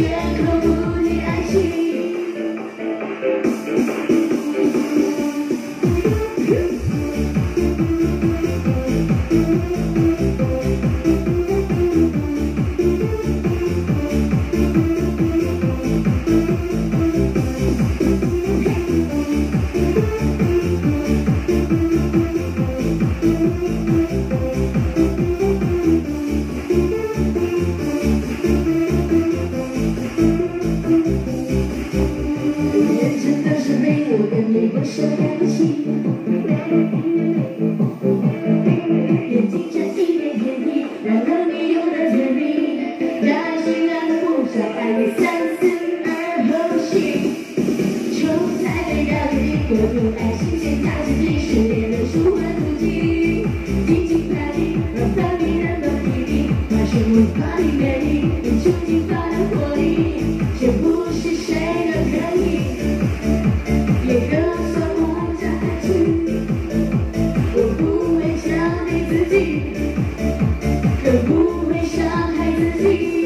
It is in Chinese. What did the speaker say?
口不提爱情。我说对不起，眼睛沾一点甜蜜，让了你有的甜蜜，让心安不想爱你3、4、2后行。从台北到北京，我不爱新鲜大刺激，失恋的舒缓途径，紧紧拍你，让当地人都听你，马上我把你美丽，用纯净发亮活力，这不是谁都可以。也更说不下去，我不会伤害自己，更不会伤害自己。